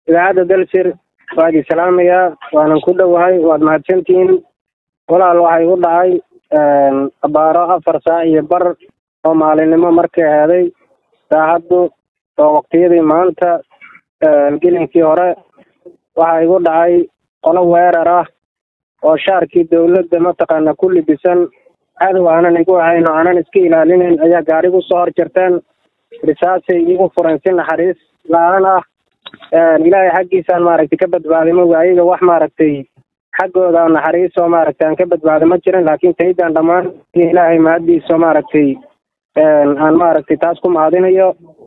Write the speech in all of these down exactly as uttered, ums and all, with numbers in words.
idaacadda dalsir waad salaamaya waanan ku dhowahay waad mahadsantihiin walaal waxay u dhacay abaaro afar saac iyo bar oo maalinimo markay ahaday saacaddu oo waqtiyadii maanta gelinkii hore waxaa igu dhacay qolo weerar ah oo shaarkii dowladda mataqaana ku libisan cadow aanan igu ahayn oo aanan iska ilaalinayn ayaa gaarigu soo hor jarteen risaasay igu furan si naxariis la-aan ah ilaahay xaggiisaan maaragtay ka badbaadimo waayiga wax maaragtay xaggooda naxariis oo maaragtay aan ka badbaado ma jirin laakiin taydaan dhammaan ilaahay mahadiisa maaragtay aan maaragtay taas ku mahadinayo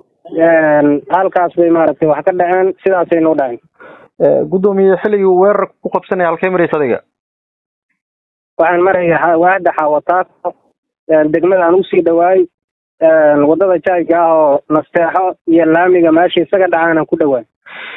halkaas bay maaragtay wax ka dhaceen sidaasay noo dhaceen gudoomiye xilligii weerar ku qabsanaya halkee maraysa adiga waxaan maraya waaxda xaawataako degmada aan usii dhawaay wadada jaayga ah oo nasteexo iyo laamiga meesha isaga dhacaanan ku dhawaay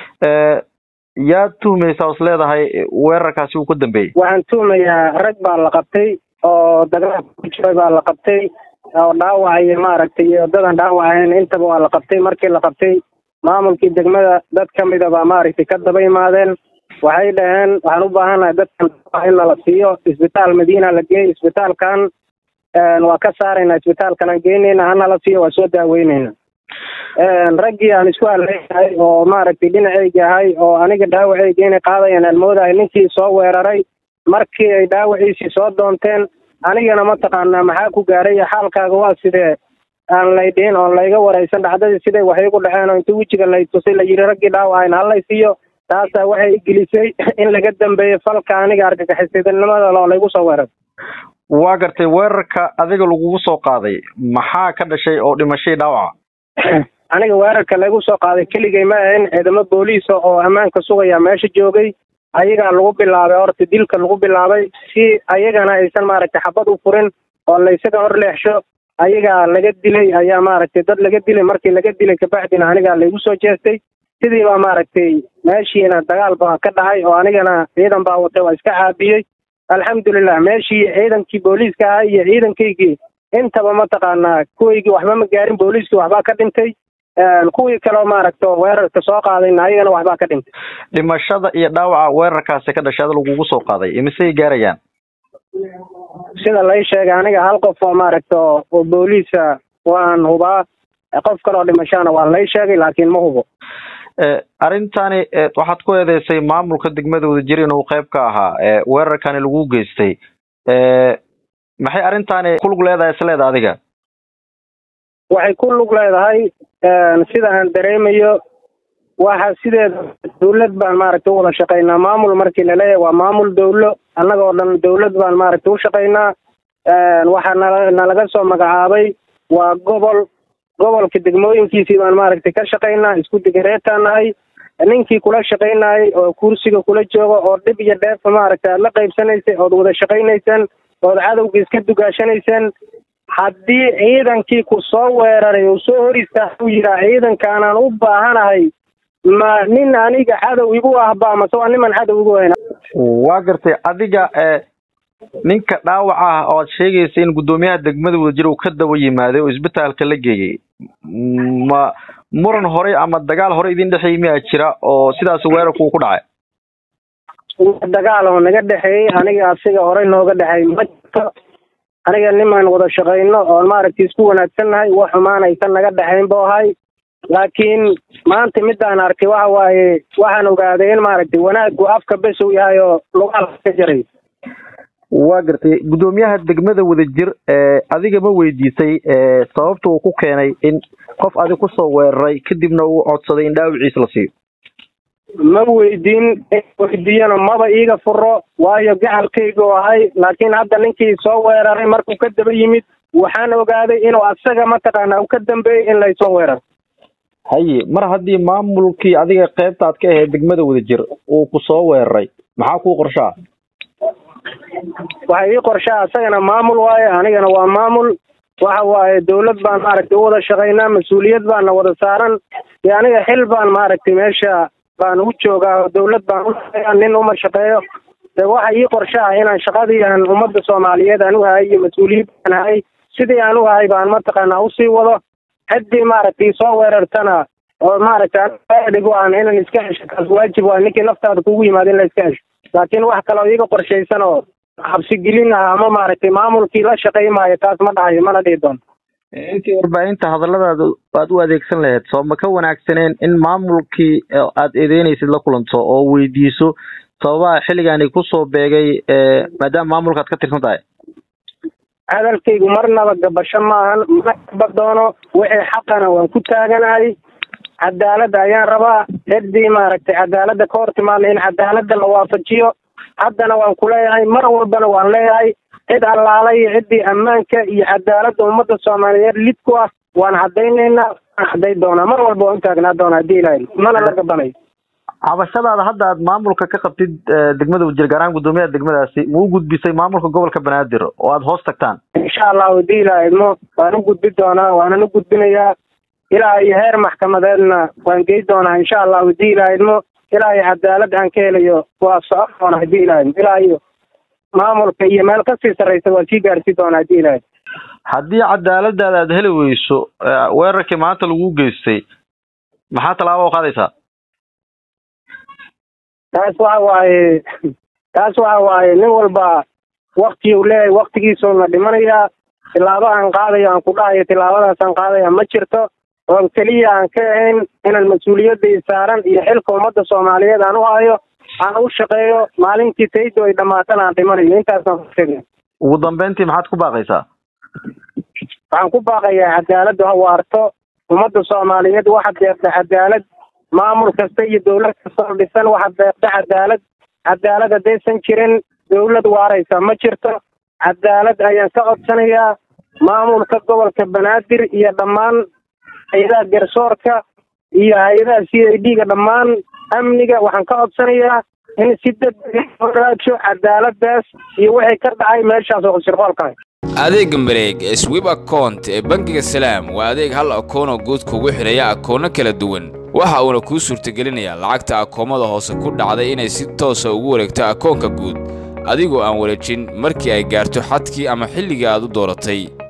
yaad tuhmaysaa is leedahay weerarkaasi uu ku dambeeyey waxaan tuhmayaa rag baa la qabtay oo dagaal ku jiray baa la qabtay oo dhaawac iyo maaragtay iyo dadan dhaawacayn intaba waa la qabtay markii la qabtay maamulkii degmada dad ka mida baa maaragtay ka daba imaadeen waxay dhaheen waxaan u baahanahay dadkan in nala siiyo isbitaal madiina la geey isbitaalkan waa ka saarayna isbitaalkan aan geynayna hanala siiyo waa soo daaweynayna raggii aan isku haleynahay oo maaragtay dhinacayga ahay oo aniga dhaawacayga inay qaadayaan aan moodahay ninkii soo weeraray markii ay dhaawaciisii soo doonteen anigana mataqaanaa maxaa ku gaaray xaalkaaga waa sidee aan laydhiin oon layga waraysan dhacdadii siday waxay igu dhaceen oo inta wejiga lay tusay la yidhi raggii dhaawacayn halay siiyo taasaa waxay igelisay in laga dambeeyo falka aniga argagixisnimada oo laygu soo weeray waa gartay weerarka adiga lagugu soo qaaday maxaa ka dhashay oo dhimashay dhaawaca aniga weerarka lagu soo qaaday keligay ma ahayn ciidamo booliisa oo ammaanka sugaya meesha joogay ayagaa lagu bilaabay horta dilka lagu bilaabay si ayagana aysan maaragtay xabad u furin oo laysaga hor leexsho ayagaa laga dilay ayaa maaragtay dad laga dilay markii laga dilay kabacdina anigaa laygu soo jeestay sidii baa maaragtay meeshiina dagaal baa ka dhacay oo anigana ciidan baa watay waa iska caabiyey alxamdulilah meeshii ciidankii booliiska ahaa iyo ciidankaygii intaba mataqaanaa kuwaygii waxba ma gaarin booliiskii waxbaa ka dhintay kuwii kaleo maaragta weerarka soo qaadayna ayagana waxbaa ka dhintay dhimashada iyo dhaawaca weerarkaasi ka dhashay ada lagugu soo qaaday imisay gaarayaan sida lay sheegay aniga hal qof oo maaragta oo booliisa waan hubaa qof kaleoo dhimashana waa lay sheegay laakiin ma hubo arrintani waxaad ku eedeysay maamulka degmada wadajir inuu qayb ka ahaa weerarkani lagu geystay maxay arrintani ku lug leedahay isleeda adiga waxay ku lug leedahay sida aan dareemayo waxa sideeda dawlad baan maaragtay u wada shaqaynaa maamul markii laleeyahay waa maamul dawlo annagoo dhan dawlad baan maaragtay u shaqaynaa waxaa nala nalaga soo magacaabay waa gobol gobolka degmooyinkiisii baan maaragtay ka shaqaynaa isku digareetaan nahay ninkii kula shaqaynayay oo kursiga kula jooga oo dhib iyo dheefa maaragtay aad la qaybsanaysay ood wada shaqaynaysaan ood cadowga iska dugaashanaysaan haddii ciidankii ku soo weeraray uu soo hor istaaga u yidhaa ciidankaanaan u baahanahay ma nin aniga cadow igu ah baa mase waa niman cadow igu hayna waa gartay adiga ninka dhaawaca ah oo aad sheegaysa in guddoomiyaha degmada wadajir uu ka daba yimaaday oo isbitaalka la geeyey ma muran horey ama dagaal hore idin dhexeeyey miyaa jira oo sidaas weerarku ku dhacay dagaal oo naga dhexeeyey aniga asiga horey nooga dhexeey ma jirto aniga nimaan wada shaqayno oo maaragtay isku wanaagsannahay wax xumaan aysan naga dhexayn buu ahay laakiin maanta midaan arkay waxa waaye waxaan ogaaday in maaragtay wanaaggu afka bes uu yahay oo lugaal ka jaray waa gartay guddoomiyaha degmada wadajir adiga ma weydiisay sababta uu ku keenay in qof adig kusoo weeraray kadibna uu codsaday in dhaawiciis la siiyo ma weydiin weydiiyana maba iiga furo waayo gacalkaygu ahay laakiin hadda ninkii soo weeraray markuu ka daba yimid waxaan ogaaday inuu asaga mataqaanaa uu ka dambeeyey in laysoo weeraro haye mar haddii maamulkii adiga qaybtaad ka ahayd degmada wadajir uu ku soo weeraray maxaa kuu qorshaa waxa ii qorshaa asagana maamul waaye anigana waa maamul waxa waaye dawlad baan maaragtay u wada shaqaynaa mas-uuliyad baana wada saaran iyo aniga xil baan maaragtay meesha baan u joogaa dawlad baan u shaqeeya nin uma shaqeeyo de waxa ii qorshaha inaan shaqadii aan ummadda soomaaliyeed aan u hahay iyo mas-uuliyad baan hahay sidii aan u hahay baan mataqaanaa usii wado ciddii maaragtay soo weerartana oo maaragtay dhigo aan inaan iska hesho kaas waajib waa ninkii naftaada kugu yimaado in la iska hesho laakiin wax kale oo iyaga qorshaysan oo xabsi gelin ah ama maaragtay maamulkii la shaqaymaayo taas ma dhahayo mana dhihi doono intii warbaahinta hadalladaada aad u adeegsan lahayd soo ma ka wanaagsaneen in maamulkii aad eedeynaysid la kulanto oo weydiiso sababaha xilligaani kusoo beegay maadaama maamulka aad ka tirsan tahay hadalkaygu marnaba gabasho maahan ma gaba doono wixii xaqana waan ku taaganahay cadaaladda ayaan rabaa ciddii maaragtay cadaaladda ka hor timaadna in cadaaladda la waafajiyo haddana waan ku leeyahay mar walbana waan leeyahay cid allaala iyo ciddii ammaanka iyo cadaaladda ummadda soomaaliyeed lid ku ah waan caddaynaynaa waan cadday doonaa mar walba waan u taagnaa doonaa haddii ilaahay mana la gabanayo cabashadaada hadda aad maamulka ka qabtid degmada Wadajir gaar ahaan guddoomiyaha degmadaasi ma u gudbisay maamulka gobolka Banaadir oo aad hoos tagtaan insha Allah haddii ilaahay mo waan u gudbi doonaa waana u gudbinayaa ilaa iyo heer maxkamadeedna waan geey doonaa insha Allah haddii ilaahay mo ilaa iyo cadaalad aan ka helayo waa soo doonaa haddii ilaahay ilaa iyo maamulka iyo meel ka sii sareysa waa sii gaarsi doonaa haddii ilaahay haddii cadaaladaada aad heli weyso weerarkii maanta lagu geystay maxaa talaabo qaadaysaa taas waxa waaye taas waxa waaye nin walba waqti uu leeyahay waqtigiisa la dhimanayaa tilaabo aan qaadayo aan ku dhahayo tilaabadaas aan qaadaya ma jirto oo kaliya aan ka ahayn inaan mas-uuliyadda saaran iyo xilka ummadda Soomaaliyeed aan u hayo aan u shaqeeyo maalintii taydo ay dhamaatana aan dhimanayo intaas aan ku sheegay ugu dambeyntii maxaad ku baaqaysaa waxaan ku baaqayaa cadaaladdu ha waarto ummadda Soomaaliyeed waxa deeqda cadaalad maamul kasta iyo dawlad kasta oo dhisan waxa deeqda cadaalad cadaalad hadaysan jirin dawlad waaraysa ma jirto cadaalad ayaan ka codsanayaa maamulka gobolka Banaadir iyo dhammaan hay'adaha garsoorka iyo hay'adaha C I D ga dhammaan amniga waxaan ka codsanayaa in si degdeg ah raadsho cadaaladaas iyo wixii ka dhacay meeshaas oo shirqoolka adeega mareeg sweep account ee bangiga Salaam waa adeeg hal akoon oo guud kugu xiraya akoono kala duwan waxa uu ku suurtagelinayaa lacagta akoomada hoose ku dhacday inay si toos ah ugu wareegto akoonka guud adigoo aan wareejin markii ay gaarto xadkii ama xilliga aad u dooratay